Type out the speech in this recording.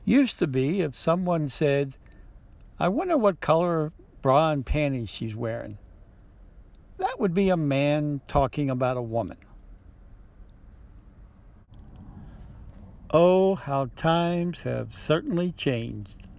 Used to be if someone said, "I wonder what color bra and panties she's wearing." That would be a man talking about a woman. Oh, how times have certainly changed.